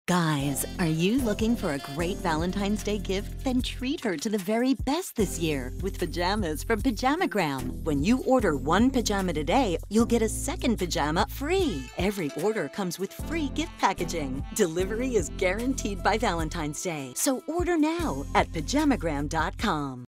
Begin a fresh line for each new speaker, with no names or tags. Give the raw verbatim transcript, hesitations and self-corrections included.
Guys, are you looking for a great Valentine's Day gift? Then treat her to the very best this year with pajamas from PajamaGram. When you order one pajama today, you'll get a second pajama free. Every order comes with free gift packaging. Delivery is guaranteed by Valentine's Day, so order now at pajamagram dot com.